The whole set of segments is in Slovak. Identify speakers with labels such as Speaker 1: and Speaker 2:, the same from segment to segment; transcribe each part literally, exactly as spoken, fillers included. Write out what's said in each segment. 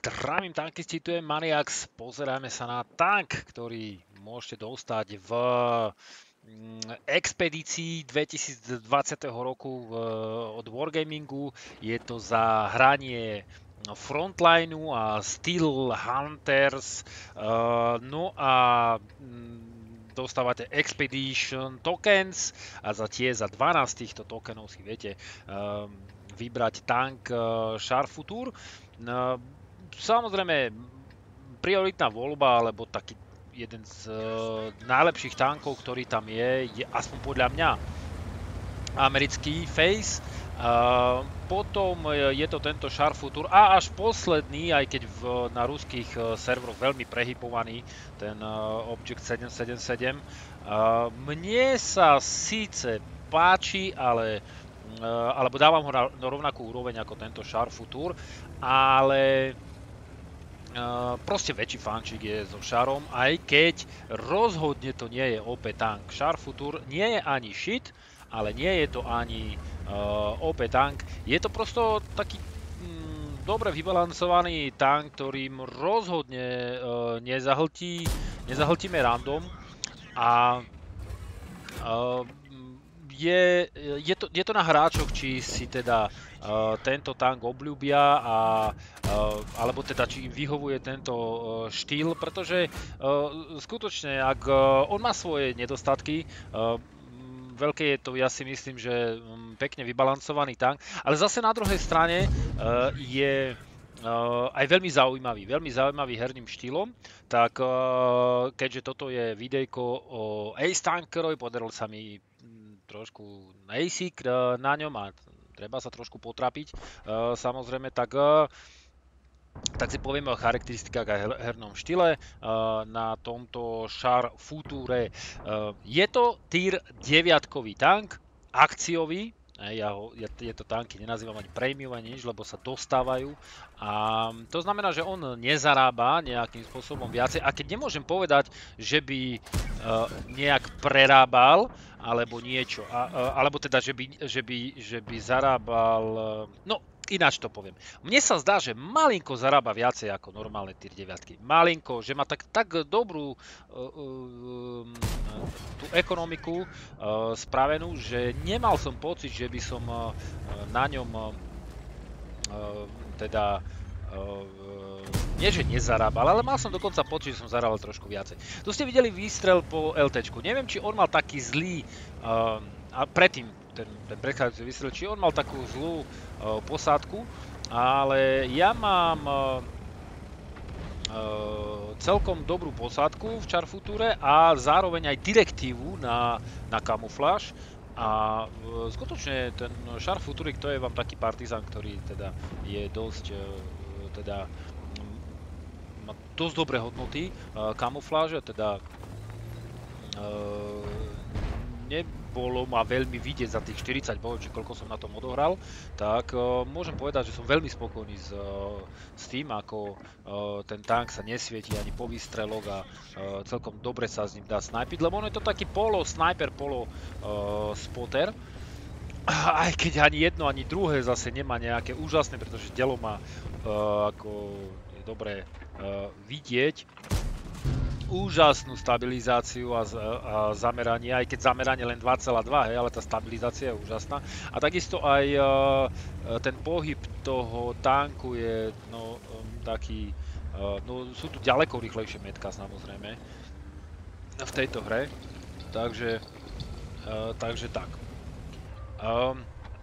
Speaker 1: Zdravím tankisti, tu je Maniax. Pozeráme sa na tank, ktorý môžete dostať v mm, expedícii dvetisícdvadsiateho roku v, od Wargamingu. Je to za hranie Frontlineu a Steel Hunters. Uh, no a mm, dostávate Expedition tokens a za tie za dvanásť týchto tokenov si viete um, vybrať tank uh, Sharfutur. No, samozrejme, prioritná voľba, alebo taký jeden z uh, najlepších tankov, ktorý tam je, je aspoň podľa mňa americký Face. Uh, potom je to tento Sharfutur a až posledný, aj keď v, na ruských uh, serveroch veľmi prehybovaný, ten uh, Object sedem sedem sedem. Uh, mne sa síce páči, ale Uh, alebo dávam ho na, na rovnakú úroveň ako tento Sharfutur, ale uh, proste väčší fančík je so Sharom, aj keď rozhodne to nie je ó pé tank. Sharfutur nie je ani shit, ale nie je to ani uh, ó pé tank. Je to prosto taký mm, dobre vybalancovaný tank, ktorým rozhodne uh, nezahltí, nezahltíme random a uh, Je, je, to, je to na hráčoch, či si teda uh, tento tank obľúbia, a, uh, alebo teda či im vyhovuje tento uh, štýl, pretože uh, skutočne, ak uh, on má svoje nedostatky, uh, veľké je to, ja si myslím, že um, pekne vybalancovaný tank, ale zase na druhej strane uh, je Uh, aj veľmi zaujímavý, veľmi zaujímavý herným štýlom, tak uh, keďže toto je videjko o Ace Tankerovi, podarilo sa mi mm, trošku acík uh, na ňom a treba sa trošku potrapiť, uh, samozrejme, tak, uh, tak si povieme o charakteristikách a her- hernom štýle uh, na tomto Sharfuture. Uh, je to tier deviatkový tank, akciový. Ja, ho, ja tieto tanky nenazývam ani premium ani nič, lebo sa dostávajú. A to znamená, že on nezarába nejakým spôsobom viacej. A keď nemôžem povedať, že by uh, nejak prerábal alebo niečo, a, uh, alebo teda, že by, že by, že by zarábal, uh, no ináč to poviem. Mne sa zdá, že malinko zarába viacej ako normálne tier deviatky. Malinko, že má tak, tak dobrú uh, uh, tú ekonomiku uh, spravenú, že nemal som pocit, že by som uh, na ňom uh, teda uh, nie, že nezarábal, ale mal som dokonca pocit, že som zarábal trošku viacej. Tu ste videli výstrel po LTčku. Neviem, či on mal taký zlý, uh, a predtým ten, ten predchádzajúci výstrel, či on mal takú zlú uh, posádku, ale ja mám uh, uh, celkom dobrú posádku v Sharfuture a zároveň aj direktívu na, na kamufláž. A uh, skutočne ten Sharfuturik, to je vám taký partizán, ktorý teda je dosť, uh, teda má dosť dobré hodnoty uh, kamufláže, teda uh, nebolo ma veľmi vidieť za tých štyridsať bodov, či koľko som na tom odohral, tak uh, môžem povedať, že som veľmi spokojný s, uh, s tým, ako uh, ten tank sa nesvieti ani po výstreloch a uh, celkom dobre sa s ním dá snajpiť, lebo on je to taký polo sniper, polo uh, spotter. Aj keď ani jedno, ani druhé zase nemá nejaké úžasné, pretože telo má uh, ako je dobré uh, vidieť úžasnú stabilizáciu a, a zameranie, aj keď zameranie len dva celé dva, hej, ale tá stabilizácia je úžasná. A takisto aj uh, ten pohyb toho tanku je no, um, taký, uh, no sú tu ďaleko rýchlejšie metka samozrejme v tejto hre, takže, uh, takže tak. Um,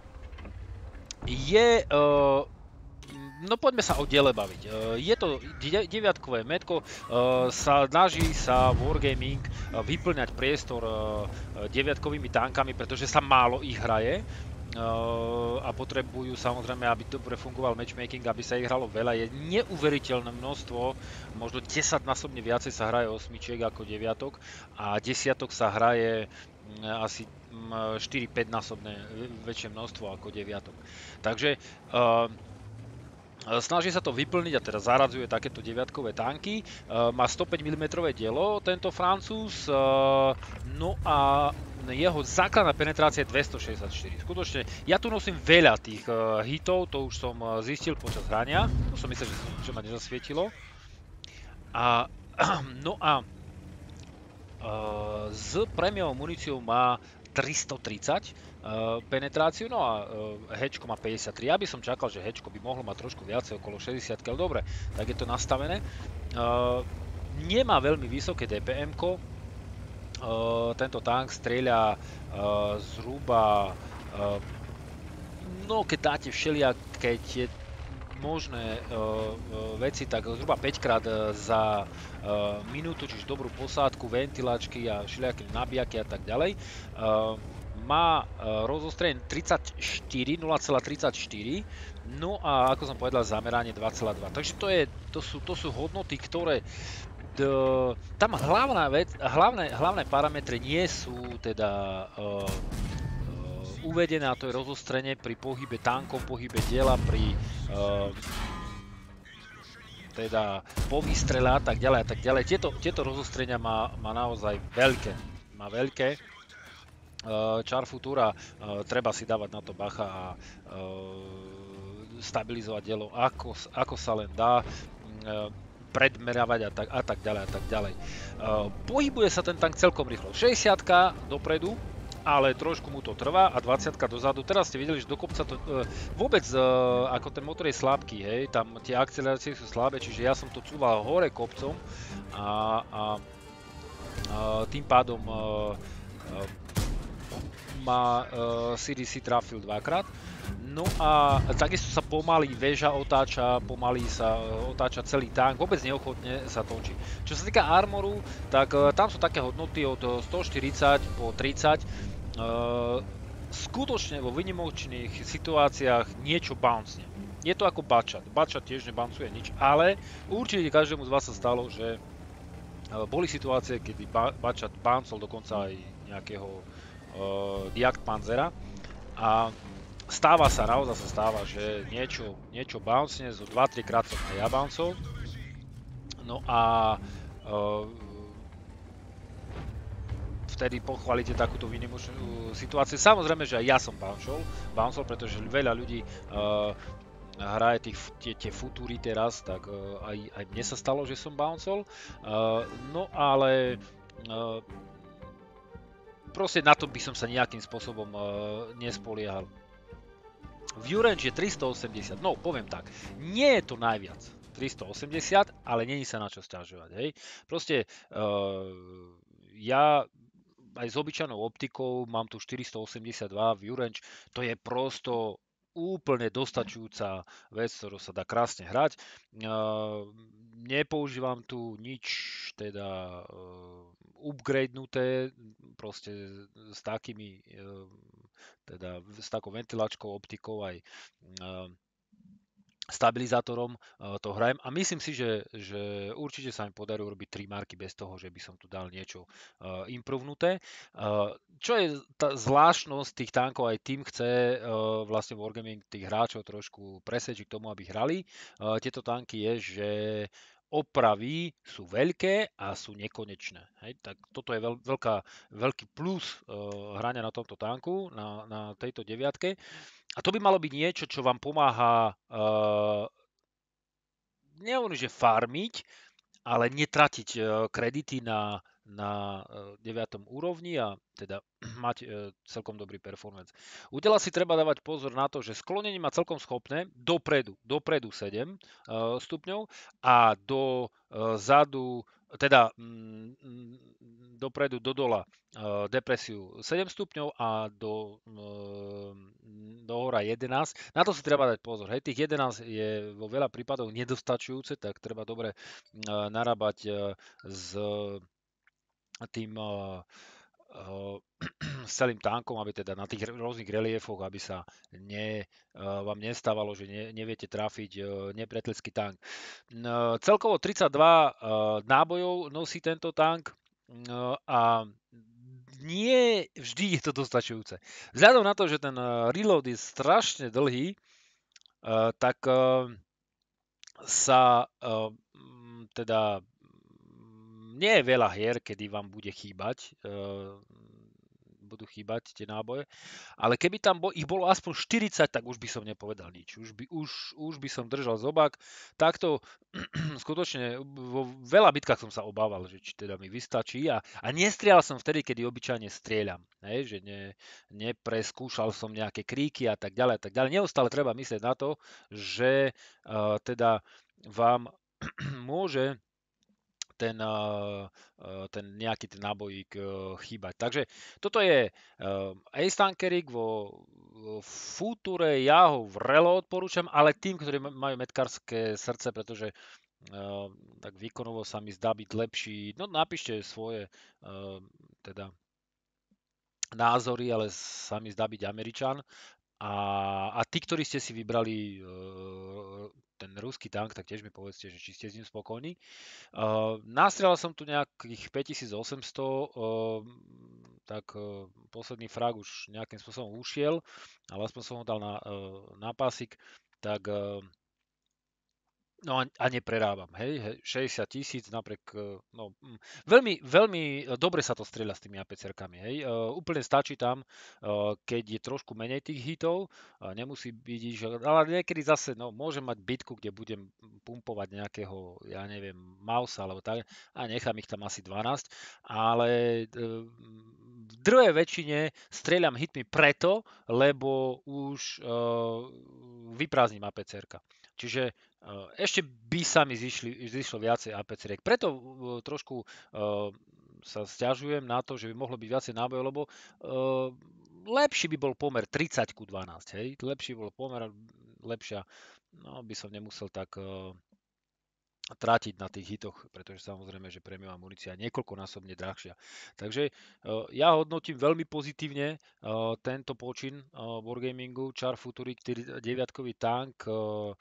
Speaker 1: je uh, No poďme sa o diele baviť. Je to deviatkové metko, sa snaží sa Wargaming vyplňať priestor deviatkovými tankami, pretože sa málo ich hraje a potrebujú samozrejme, aby dobre fungoval matchmaking, aby sa ich hralo veľa. Je neuveriteľné množstvo, možno desaťnásobne viacej sa hraje osmičiek ako deviatok a desiatok sa hraje asi štyri päť násobné väčšie množstvo ako deviatok. Takže snaží sa to vyplniť a teda zaradzuje takéto deviatkové tanky. Má stopäť milimetrov dielo tento Francúz. No a jeho základná penetrácia je dvestošesťdesiatštyri. Skutočne, ja tu nosím veľa tých uh, hitov, to už som uh, zistil počas hrania. To som myslel, že, že ma nezasvietilo. A, no a uh, s prémiovou muníciou má tristotridsať uh, penetráciu, no a uh, hečko má päťdesiattri. Ja by som čakal, že hečko by mohlo mať trošku viacej, okolo šesťdesiat, ale dobre, tak je to nastavené. Uh, nemá veľmi vysoké dé pé emko, uh, tento tank strieľa uh, zhruba, uh, no keď dáte všelijaké tie možné uh, uh, veci, tak zhruba päťkrát uh, za uh, minútu, čiže dobrú posádku, ventilačky a všelijaké nabíjaky a tak ďalej. Uh, má uh, rozostrenie tridsaťštyri, nula celá tridsaťštyri, no a ako som povedal, zameranie dva celá dva. Takže to, je, to, sú, to sú hodnoty, ktoré d, tam hlavná vec, hlavné, hlavné parametre nie sú teda uh, uvedené, a to je rozostrenie pri pohybe tankov, pohybe diela, pri uh, teda po výstrele a tak ďalej a tak ďalej. Tieto, tieto rozostrenia má, má naozaj veľké. Má veľké. Uh, Char Futura, uh, treba si dávať na to bacha a uh, stabilizovať dielo, ako, ako sa len dá. Uh, predmeravať a tak, a tak ďalej a tak ďalej. Uh, pohybuje sa ten tank celkom rýchlo. šesťdesiatka dopredu, ale trošku mu to trvá, a dvadsiatka dozadu. Teraz ste videli, že do kopca to e, vôbec, e, ako ten motor je slabký, hej, tam tie akcelerácie sú slabé, čiže ja som to cúval hore kopcom a, a, a tým pádom e, e, ma e, C D C trafil dvakrát. No a takisto sa pomaly väža otáča, pomaly sa otáča celý tank, vôbec neochotne sa točí. Čo sa týka armoru, tak e, tam sú také hodnoty od stoštyridsať po tridsať. Uh, skutočne vo vynimočných situáciách niečo bouncne. Je to ako bačat. Bačat tiež nebouncuje nič, ale určite každému z vás sa stalo, že uh, boli situácie, kedy ba- bačat bouncol dokonca aj nejakého uh, Diakt Panzera, a stáva sa, naozaj sa stáva, že niečo, niečo bouncne, zo dva tri krát som aj ja bouncol. No a uh, vtedy pochválite takúto výnimočnú situáciu. Samozrejme, že aj ja som bouncol, bouncol, pretože veľa ľudí uh, hraje tých, tie, tie futúry teraz, tak uh, aj, aj mne sa stalo, že som bouncol. Uh, no ale uh, proste na to by som sa nejakým spôsobom uh, nespoliehal. View range je tristoosemdesiat, no poviem tak, nie je to najviac. tristoosemdesiat, ale není sa na čo sťažovať, hej. Proste uh, ja aj s obyčajnou optikou mám tu štyristoosemdesiatdva view range, to je prosto úplne dostačujúca vec, ktorú sa dá krásne hrať. Uh, nepoužívam tu nič teda uh, upgradenuté, proste s takými uh, teda s takou ventilačkou, optikou aj uh, stabilizátorom uh, to hrajem, a myslím si, že, že určite sa mi podarí urobiť tri marky bez toho, že by som tu dal niečo uh, improvnuté. Uh, čo je tá zvláštnosť tých tankov, aj tým chce uh, vlastne Wargaming tých hráčov trošku presvedčiť k tomu, aby hrali uh, tieto tanky, je, že opravy sú veľké a sú nekonečné. Hej? Tak toto je veľ, veľká, veľký plus uh, hrania na tomto tanku, na, na tejto deviatke. A to by malo byť niečo, čo vám pomáha, uh, nehovorím, že farmiť, ale netratiť uh, kredity na, na uh, deviatom úrovni a teda mať uh, celkom dobrý performance. U tela si treba dávať pozor na to, že sklonenie má celkom schopné dopredu, dopredu sedem uh, stupňov a do uh, zadu, teda mm, dopredu, do dola uh, depresiu sedem stupňov a do, uh, do hora jedenásť. Na to si treba dať pozor. Hej, tých jedenásť je vo veľa prípadoch nedostačujúce, tak treba dobre uh, narábať uh, s tým uh, uh, s celým tankom, aby teda na tých rôznych reliefoch, aby sa ne, uh, vám nestávalo, že ne, neviete trafiť uh, nepriateľský tank. Uh, celkovo tridsaťdva uh, nábojov nosí tento tank uh, a nie vždy je to dostačujúce. Vzhľadom na to, že ten uh, reload je strašne dlhý, uh, tak uh, sa uh, teda nie je veľa hier, kedy vám bude chýbať, uh, budú chýbať tie náboje. Ale keby tam bo, ich bolo aspoň štyridsať, tak už by som nepovedal nič. Už by, už, už by som držal zobák. Takto skutočne vo veľa bitkách som sa obával, že či teda mi vystačí a, a nestrieľal som vtedy, kedy obyčajne strieľam. Hej, že ne, nepreskúšal som nejaké kríky a tak ďalej a tak ďalej. Neustále treba myslieť na to, že uh, teda vám môže ten, uh, uh, ten nejaký ten nábojík uh, chýbať. Takže toto je uh, Ace Tankerik vo, vo Future, ja ho vrelo odporúčam, ale tým, ktorí ma- majú metkárske srdce, pretože uh, tak výkonovo sa mi zdá byť lepší. No napíšte svoje uh, teda názory, ale sa mi zdá byť Američan. A, a tí, ktorí ste si vybrali uh, ten ruský tank, tak tiež mi povedzte, že či ste s ním spokojní. Uh, nastrelal som tu nejakých päťtisícosemsto, uh, tak uh, posledný frag už nejakým spôsobom ušiel, ale aspoň som ho dal na, uh, na pásik, tak uh, no a, a neprerábam, hej, hej, šesťdesiat tisíc napriek, e, no, mm, veľmi, veľmi dobre sa to strieľa s tými APCR-kami, hej, uh, úplne stačí tam, uh, keď je trošku menej tých hitov, uh, nemusí byť, že, ale niekedy zase, no, môžem mať bitku, kde budem pumpovať nejakého, ja neviem, Mausa alebo tak, a nechám ich tam asi dvanásť, ale uh, v druhej väčšine strieľam hitmi preto, lebo už uh, vyprázdnim APCR-ka. Čiže Uh, ešte by sa mi zišli, zišlo viacej á pé cé-riek. Preto uh, trošku uh, sa sťažujem na to, že by mohlo byť viacej nábojov, lebo uh, lepší by bol pomer tridsať ku dvanásť, hej? Lepší bol pomer, lepšia, no by som nemusel tak uh, trátiť na tých hitoch, pretože samozrejme, že prémiová munícia je niekoľkonásobne drahšia. Takže uh, ja hodnotím veľmi pozitívne uh, tento počin uh, Wargamingu, Char Futurik deviatkový tank, uh,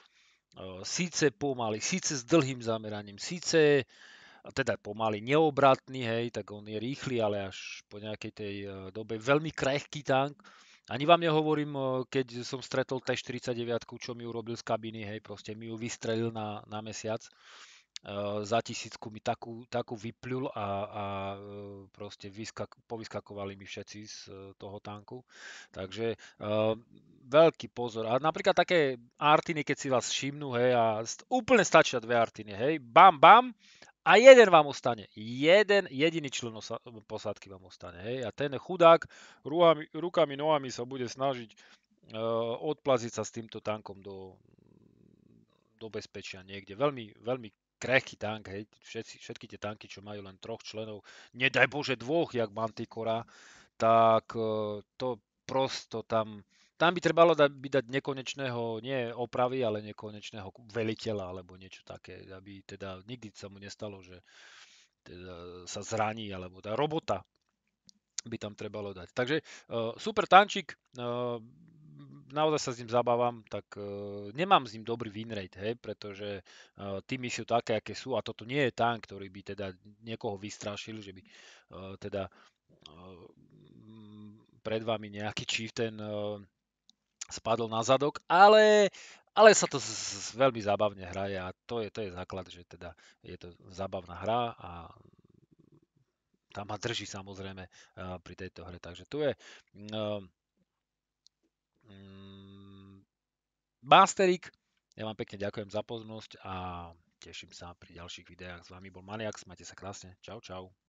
Speaker 1: síce pomaly, síce s dlhým zameraním, síce teda pomaly neobratný, hej, tak on je rýchly, ale až po nejakej tej dobe veľmi krehký tank. Ani vám nehovorím, keď som stretol té štyridsaťdeväť, čo mi urobil z kabiny, hej, proste mi ju vystrelil na, na mesiac. Uh, za tisícku mi takú, takú vyplul a, a proste vyskak, povyskakovali mi všetci z uh, toho tanku. Takže uh, veľký pozor. A napríklad také artiny, keď si vás všimnú, hej, a st- úplne stačia dve artiny, hej, bam, bam, a jeden vám ostane. Jeden jediný člen osa- posádky vám ostane, hej. A ten chudák rukami, rukami, nohami sa bude snažiť uh, odplaziť sa s týmto tankom do, do bezpečia niekde. Veľmi, veľmi krehký tank, hej, všetci, všetky tie tanky, čo majú len troch členov, nedaj Bože dvoch, jak Manticora, tak e, to prosto tam, tam by trebalo dať, by dať nekonečného, nie opravy, ale nekonečného veliteľa, alebo niečo také, aby teda nikdy sa mu nestalo, že teda sa zraní, alebo tá robota by tam trebalo dať. Takže uh, super tančík, uh, naozaj sa s ním zabávam, tak uh, nemám s ním dobrý win rate, hej, pretože uh, týmy sú také, aké sú a toto nie je tank, ktorý by teda niekoho vystrašil, že by uh, teda uh, pred vami nejaký chieftain uh, spadol na zadok, ale, ale sa to z, z, veľmi zábavne hraje a to je, to je základ, že teda je to zábavná hra a tam ma drží samozrejme uh, pri tejto hre. Takže tu je uh, um, Masterik. Ja vám pekne ďakujem za pozornosť a teším sa pri ďalších videách. S vami bol Maniax, majte sa krásne. Čau, čau.